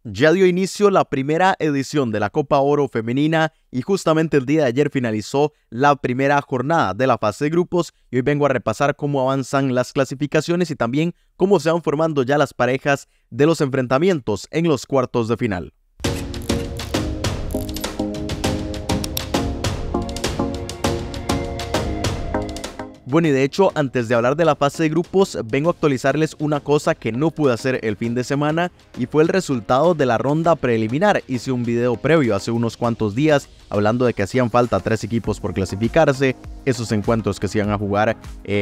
Ya dio inicio la primera edición de la Copa Oro Femenina y justamente el día de ayer finalizó la primera jornada de la fase de grupos y hoy vengo a repasar cómo avanzan las clasificaciones y también cómo se van formando ya las parejas de los enfrentamientos en los cuartos de final. Bueno, y de hecho, antes de hablar de la fase de grupos, vengo a actualizarles una cosa que no pude hacer el fin de semana y fue el resultado de la ronda preliminar. Hice un video previo hace unos cuantos días hablando de que hacían falta 3 equipos por clasificarse, esos encuentros que se iban a jugar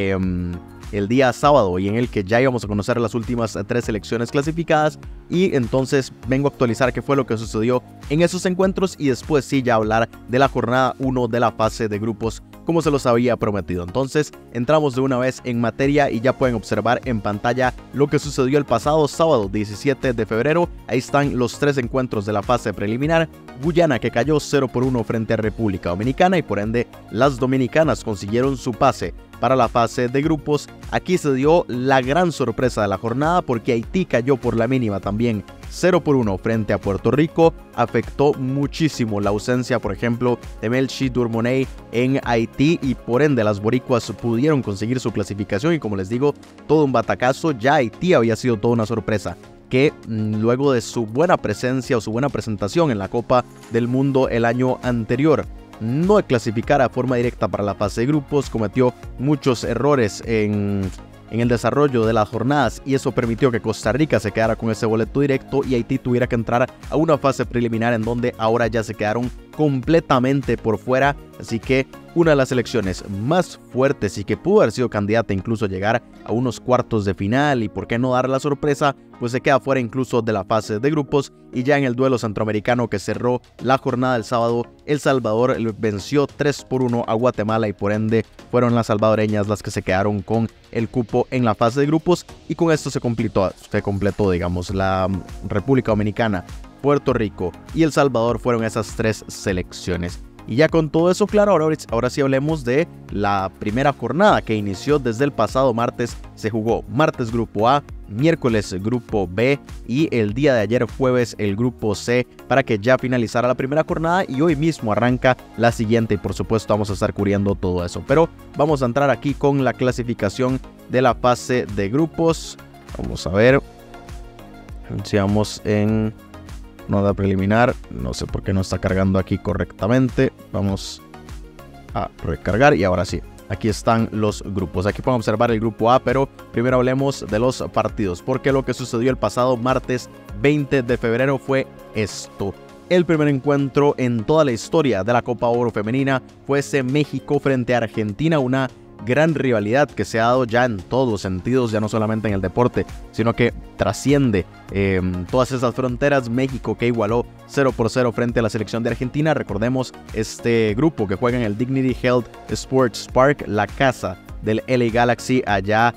el día sábado y en el que ya íbamos a conocer las últimas 3 selecciones clasificadas, y entonces vengo a actualizar qué fue lo que sucedió en esos encuentros y después sí ya hablar de la jornada 1 de la fase de grupos como se los había prometido. Entonces entramos de una vez en materia y ya pueden observar en pantalla lo que sucedió el pasado sábado 17 de febrero. Ahí están los 3 encuentros de la fase preliminar. Guyana, que cayó 0-1 frente a República Dominicana y por ende las dominicanas consiguieron su pase para la fase de grupos. Aquí se dio la gran sorpresa de la jornada porque Haití cayó por la mínima también 0-1 frente a Puerto Rico. Afectó muchísimo la ausencia, por ejemplo, de Melchi Durmoney en Haití y por ende las boricuas pudieron conseguir su clasificación y como les digo, todo un batacazo. Ya Haití había sido toda una sorpresa que luego de su buena presencia o su buena presentación en la Copa del Mundo el año anterior, no clasificar a forma directa para la fase de grupos, cometió muchos errores en el desarrollo de las jornadas y eso permitió que Costa Rica se quedara con ese boleto directo y Haití tuviera que entrar a una fase preliminar en donde ahora ya se quedaron completamente por fuera. Así que una de las selecciones más fuertes y que pudo haber sido candidata incluso a llegar a unos cuartos de final y por qué no dar la sorpresa, pues se queda fuera incluso de la fase de grupos. Y ya en el duelo centroamericano que cerró la jornada del sábado, El Salvador venció 3-1 a Guatemala y por ende fueron las salvadoreñas las que se quedaron con el cupo en la fase de grupos y con esto se completó digamos, la República Dominicana, Puerto Rico y El Salvador fueron esas 3 selecciones. Y ya con todo eso claro, ahora sí hablemos de la primera jornada que inició desde el pasado martes. Se jugó martes grupo A, miércoles grupo B y el día de ayer jueves el grupo C para que ya finalizara la primera jornada y hoy mismo arranca la siguiente y por supuesto vamos a estar cubriendo todo eso. Pero vamos a entrar aquí con la clasificación de la fase de grupos. Vamos a ver, iniciamos en nota preliminar, no sé por qué no está cargando aquí correctamente, vamos a recargar y ahora sí, aquí están los grupos. Aquí pueden observar el grupo A, pero primero hablemos de los partidos, porque lo que sucedió el pasado martes 20 de febrero fue esto. El primer encuentro en toda la historia de la Copa Oro Femenina fue ese México frente a Argentina, una gran rivalidad que se ha dado ya en todos los sentidos, ya no solamente en el deporte, sino que trasciende todas esas fronteras. México que igualó 0-0 frente a la selección de Argentina. Recordemos este grupo que juega en el Dignity Health Sports Park, la casa del LA Galaxy allá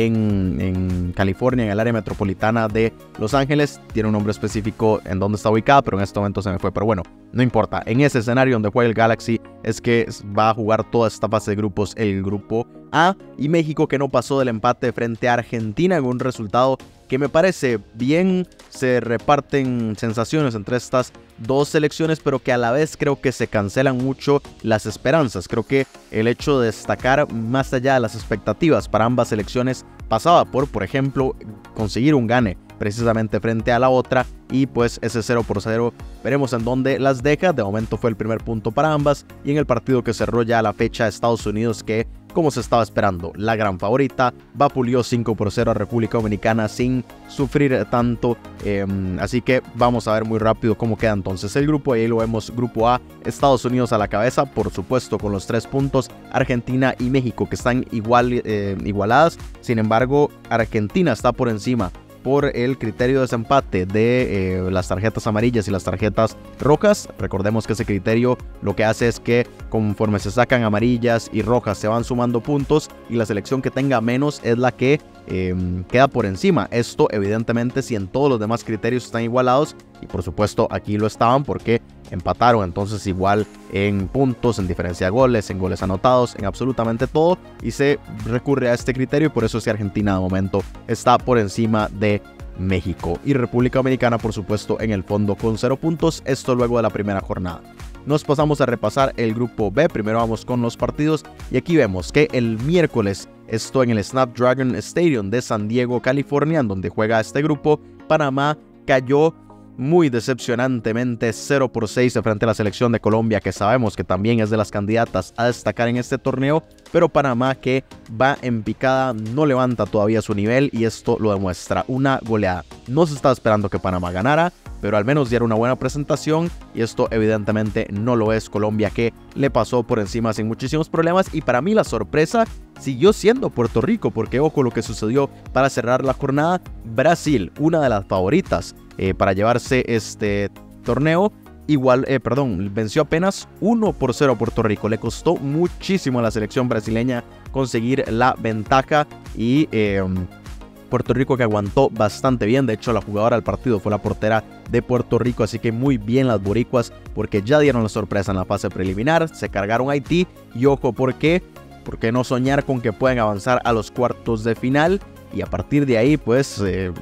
en California, en el área metropolitana de Los Ángeles. Tiene un nombre específico en donde está ubicada, pero en este momento se me fue, pero bueno, no importa. En ese escenario donde juega el Galaxy es que va a jugar toda esta fase de grupos el grupo A, y México que no pasó del empate frente a Argentina en un resultado que me parece bien. Se reparten sensaciones entre estas 2 selecciones, pero que a la vez creo que se cancelan mucho las esperanzas. Creo que el hecho de destacar más allá de las expectativas para ambas selecciones pasaba por ejemplo, conseguir un gane precisamente frente a la otra, y pues ese 0-0 veremos en dónde las deja. De momento fue el primer punto para ambas y en el partido que cerró ya la fecha, Estados Unidos, que como se estaba esperando, la gran favorita, vapuleó 5-0 a República Dominicana sin sufrir tanto. Así que vamos a ver muy rápido cómo queda entonces el grupo. Y ahí lo vemos, grupo A, Estados Unidos a la cabeza, por supuesto con los 3 puntos, Argentina y México que están igualadas. Sin embargo, Argentina está por encima por el criterio de desempate de las tarjetas amarillas y las tarjetas rojas. Recordemos que ese criterio lo que hace es que conforme se sacan amarillas y rojas se van sumando puntos y la selección que tenga menos es la que queda por encima. Esto evidentemente si en todos los demás criterios están igualados, y por supuesto aquí lo estaban porque empataron, entonces igual en puntos, en diferencia de goles, en goles anotados, en absolutamente todo, y se recurre a este criterio y por eso es que Argentina de momento está por encima de México. Y República Dominicana, por supuesto, en el fondo con 0 puntos, esto luego de la primera jornada. Nos pasamos a repasar el grupo B, primero vamos con los partidos y aquí vemos que el miércoles, esto en el Snapdragon Stadium de San Diego, California, en donde juega este grupo, Panamá cayó muy decepcionantemente 0-6 frente a la selección de Colombia, que sabemos que también es de las candidatas a destacar en este torneo, pero Panamá, que va en picada, no levanta todavía su nivel y esto lo demuestra, una goleada. No se estaba esperando que Panamá ganara, pero al menos diera una buena presentación y esto evidentemente no lo es. Colombia, que le pasó por encima sin muchísimos problemas, y para mí la sorpresa siguió siendo Puerto Rico, porque ojo lo que sucedió para cerrar la jornada. Brasil, una de las favoritas para llevarse este torneo, venció apenas 1-0 a Puerto Rico. Le costó muchísimo a la selección brasileña conseguir la ventaja y Puerto Rico, que aguantó bastante bien. De hecho, la jugadora del partido fue la portera de Puerto Rico, así que muy bien las boricuas, porque ya dieron la sorpresa en la fase preliminar, se cargaron a Haití y ojo, ¿por qué? Porque no soñar con que pueden avanzar a los cuartos de final y a partir de ahí pues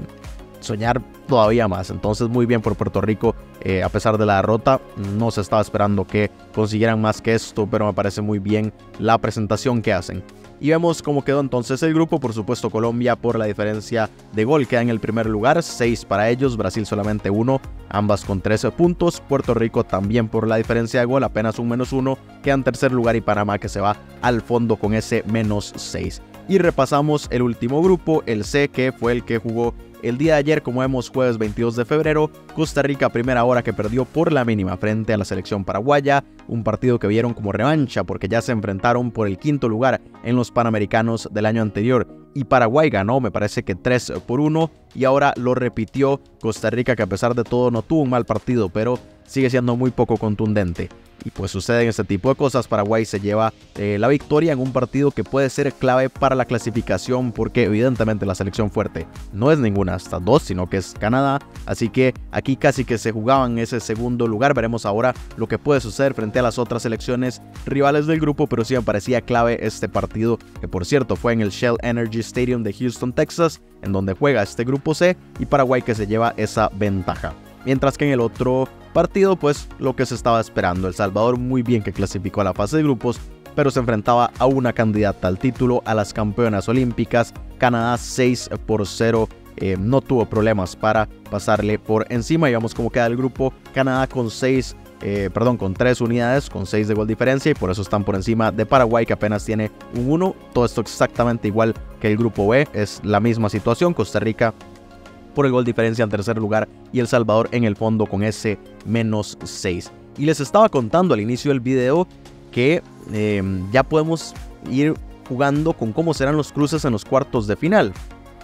soñar todavía más. Entonces muy bien por Puerto Rico, a pesar de la derrota, no se estaba esperando que consiguieran más que esto, pero me parece muy bien la presentación que hacen. Y vemos cómo quedó entonces el grupo. Por supuesto, Colombia, por la diferencia de gol, queda en el primer lugar, 6 para ellos, Brasil solamente 1, ambas con 13 puntos. Puerto Rico también por la diferencia de gol, apenas un -1, queda en tercer lugar, y Panamá, que se va al fondo con ese -6. Y repasamos el último grupo, el C, que fue el que jugó el día de ayer, como vemos, jueves 22 de febrero, Costa Rica, primera hora, que perdió por la mínima frente a la selección paraguaya, un partido que vieron como revancha porque ya se enfrentaron por el quinto lugar en los Panamericanos del año anterior y Paraguay ganó, me parece que 3-1, y ahora lo repitió Costa Rica, que a pesar de todo no tuvo un mal partido, pero sigue siendo muy poco contundente. Y pues suceden este tipo de cosas. Paraguay se lleva la victoria en un partido que puede ser clave para la clasificación, porque evidentemente la selección fuerte no es ninguna de estas dos, sino que es Canadá. Así que aquí casi que se jugaban ese segundo lugar. Veremos ahora lo que puede suceder frente a las otras selecciones rivales del grupo, pero sí me parecía clave este partido, que por cierto fue en el Shell Energy Stadium de Houston, Texas, en donde juega este grupo C, y Paraguay, que se lleva esa ventaja. Mientras que en el otro partido, pues lo que se estaba esperando, El Salvador muy bien, que clasificó a la fase de grupos, pero se enfrentaba a una candidata al título, a las campeonas olímpicas, Canadá 6-0, no tuvo problemas para pasarle por encima. Y vamos cómo queda el grupo, Canadá con 3 unidades, con 6 de gol diferencia, y por eso están por encima de Paraguay, que apenas tiene un 1, todo esto exactamente igual que el grupo B, es la misma situación. Costa Rica por el gol diferencia en tercer lugar y El Salvador en el fondo con ese -6. Y les estaba contando al inicio del video que ya podemos ir jugando con cómo serán los cruces en los cuartos de final.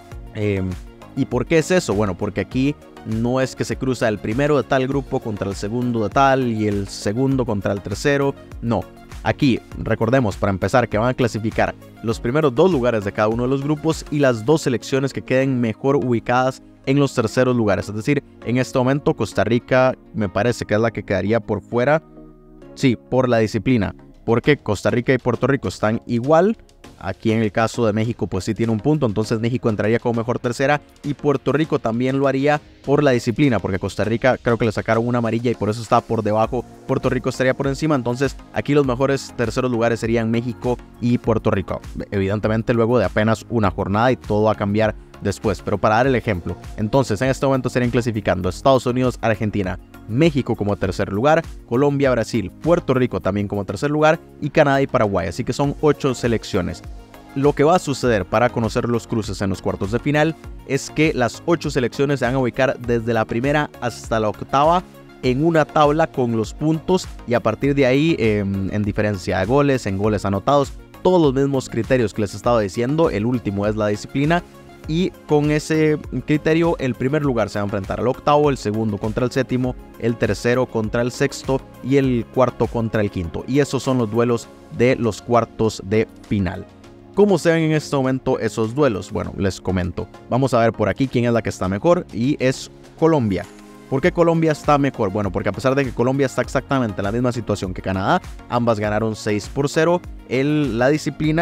¿Y por qué es eso? Bueno, porque aquí no es que se cruza el primero de tal grupo contra el segundo de tal y el segundo contra el tercero, no. Aquí, recordemos para empezar, que van a clasificar los primeros 2 lugares de cada uno de los grupos y las 2 selecciones que queden mejor ubicadas en los terceros lugares. Es decir, en este momento Costa Rica me parece que es la que quedaría por fuera, sí, por la disciplina, porque Costa Rica y Puerto Rico están igual. Aquí en el caso de México pues sí tiene un punto, entonces México entraría como mejor tercera y Puerto Rico también lo haría por la disciplina, porque Costa Rica creo que le sacaron una amarilla y por eso está por debajo, Puerto Rico estaría por encima. Entonces aquí los mejores terceros lugares serían México y Puerto Rico, evidentemente luego de apenas una jornada, y todo va a cambiar después, pero para dar el ejemplo, entonces en este momento serían clasificando Estados Unidos, Argentina, México como tercer lugar, Colombia, Brasil, Puerto Rico también como tercer lugar, y Canadá y Paraguay, así que son 8 selecciones. Lo que va a suceder para conocer los cruces en los cuartos de final es que las 8 selecciones se van a ubicar desde la primera hasta la octava en una tabla con los puntos, y a partir de ahí en diferencia de goles, en goles anotados, todos los mismos criterios que les estaba diciendo. El último es la disciplina, y con ese criterio el primer lugar se va a enfrentar al octavo, el segundo contra el séptimo, el tercero contra el sexto y el cuarto contra el quinto. Y esos son los duelos de los cuartos de final. ¿Cómo se ven en este momento esos duelos? Bueno, les comento. Vamos a ver por aquí quién es la que está mejor, y es Colombia. ¿Por qué Colombia está mejor? Bueno, porque a pesar de que Colombia está exactamente en la misma situación que Canadá, ambas ganaron 6-0, la disciplina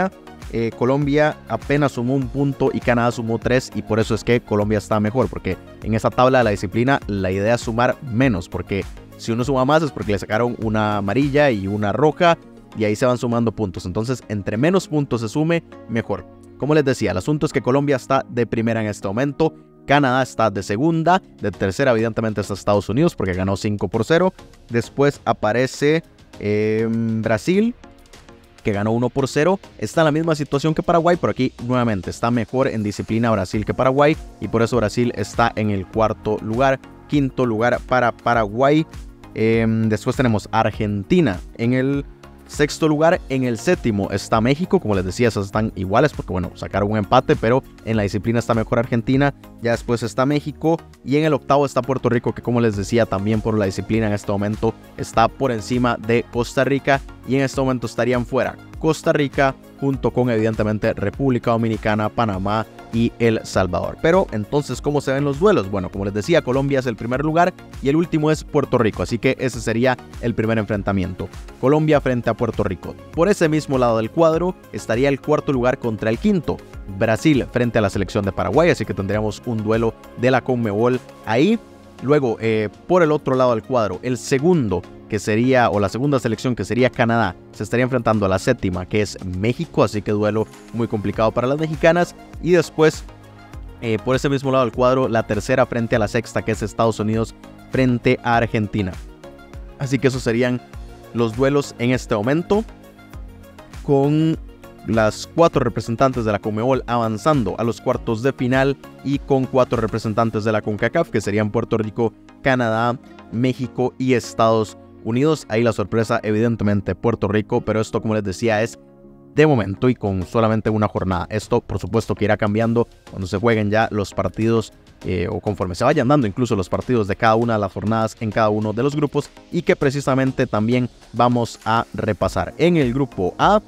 Colombia apenas sumó 1 punto y Canadá sumó 3, y por eso es que Colombia está mejor, porque en esa tabla de la disciplina la idea es sumar menos, porque si uno suma más es porque le sacaron una amarilla y una roja y ahí se van sumando puntos. Entonces, entre menos puntos se sume, mejor. Como les decía, el asunto es que Colombia está de primera en este momento, Canadá está de segunda, de tercera evidentemente está Estados Unidos porque ganó 5-0. Después aparece Brasil, que ganó 1-0. Está en la misma situación que Paraguay, pero aquí nuevamente está mejor en disciplina Brasil que Paraguay, y por eso Brasil está en el cuarto lugar. Quinto lugar para Paraguay. Después tenemos Argentina en el sexto lugar. En el séptimo está México. Como les decía, esas están iguales porque bueno, sacaron un empate, pero en la disciplina está mejor Argentina. Ya después está México, y en el octavo está Puerto Rico, que como les decía, también por la disciplina en este momento está por encima de Costa Rica, y en este momento estarían fuera Costa Rica junto con evidentemente República Dominicana, Panamá y El Salvador. Pero entonces, ¿cómo se ven los duelos? Bueno, como les decía, Colombia es el primer lugar y el último es Puerto Rico, así que ese sería el primer enfrentamiento. Colombia frente a Puerto Rico. Por ese mismo lado del cuadro estaría el cuarto lugar contra el quinto, Brasil frente a la selección de Paraguay, así que tendríamos un duelo de la CONMEBOL ahí. Luego, por el otro lado del cuadro, el segundo, que sería, o la segunda selección, que sería Canadá, se estaría enfrentando a la séptima, que es México, así que duelo muy complicado para las mexicanas. Y después, por ese mismo lado del cuadro, la tercera frente a la sexta, que es Estados Unidos frente a Argentina. Así que esos serían los duelos en este momento, con las 4 representantes de la CONMEBOL avanzando a los cuartos de final, y con 4 representantes de la CONCACAF, que serían Puerto Rico, Canadá, México y Estados Unidos. Ahí la sorpresa, evidentemente, Puerto Rico, pero esto, como les decía, es de momento y con solamente una jornada. Esto, por supuesto, que irá cambiando cuando se jueguen ya los partidos, o conforme se vayan dando incluso los partidos de cada una de las jornadas en cada uno de los grupos, y que precisamente también vamos a repasar. En el grupo A,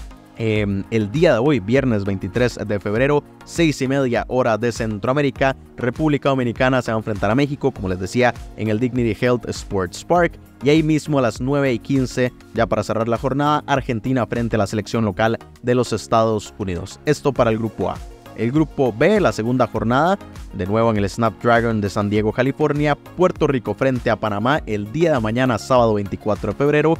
el día de hoy, viernes 23 de febrero, 6:30 hora de Centroamérica, República Dominicana se va a enfrentar a México, como les decía, en el Dignity Health Sports Park. Y ahí mismo a las 9:15, ya para cerrar la jornada, Argentina frente a la selección local de los Estados Unidos. Esto para el grupo A. El grupo B, la segunda jornada, de nuevo en el Snapdragon de San Diego, California, Puerto Rico frente a Panamá el día de mañana, sábado 24 de febrero.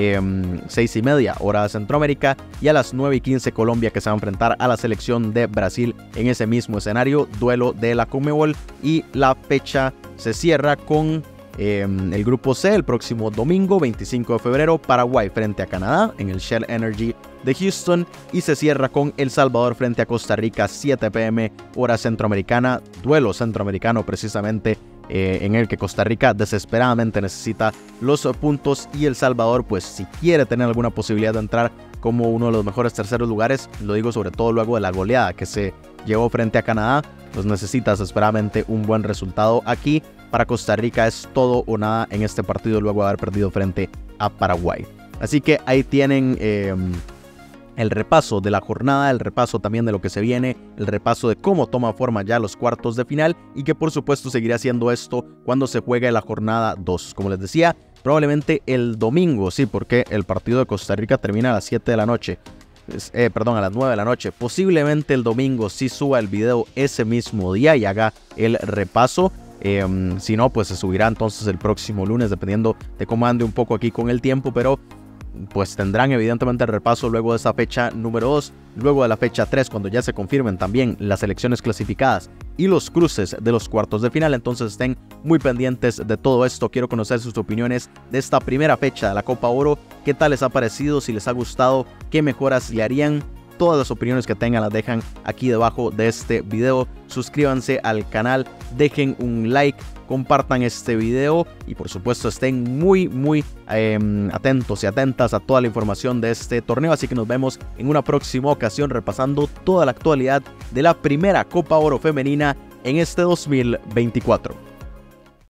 6:30 hora de Centroamérica, y a las 9:15 Colombia, que se va a enfrentar a la selección de Brasil en ese mismo escenario, duelo de la CONMEBOL. Y la fecha se cierra con el grupo C el próximo domingo 25 de febrero, Paraguay frente a Canadá en el Shell Energy de Houston, y se cierra con El Salvador frente a Costa Rica, 7 p.m. hora centroamericana, duelo centroamericano precisamente, en el que Costa Rica desesperadamente necesita los puntos, y El Salvador, pues si quiere tener alguna posibilidad de entrar como uno de los mejores terceros lugares, lo digo sobre todo luego de la goleada que se llevó frente a Canadá, pues necesita desesperadamente un buen resultado aquí. Para Costa Rica es todo o nada en este partido luego de haber perdido frente a Paraguay. Así que ahí tienen el repaso de la jornada, el repaso también de lo que se viene, el repaso de cómo toma forma ya los cuartos de final, y que por supuesto seguirá haciendo esto cuando se juegue la jornada 2. Como les decía, probablemente el domingo, sí, porque el partido de Costa Rica termina a las 7 de la noche. A las 9 de la noche. Posiblemente el domingo sí suba el video ese mismo día y haga el repaso. Si no, pues se subirá entonces el próximo lunes, dependiendo de cómo ande un poco aquí con el tiempo, pero pues tendrán evidentemente el repaso luego de esa fecha número 2, luego de la fecha 3, cuando ya se confirmen también las selecciones clasificadas y los cruces de los cuartos de final. Entonces estén muy pendientes de todo esto. Quiero conocer sus opiniones de esta primera fecha de la Copa Oro. ¿Qué tal les ha parecido? Si les ha gustado, ¿qué mejoras le harían? Todas las opiniones que tengan las dejan aquí debajo de este video. Suscríbanse al canal, dejen un like, compartan este video y por supuesto estén muy atentos y atentas a toda la información de este torneo. Así que nos vemos en una próxima ocasión repasando toda la actualidad de la primera Copa Oro femenina en este 2024.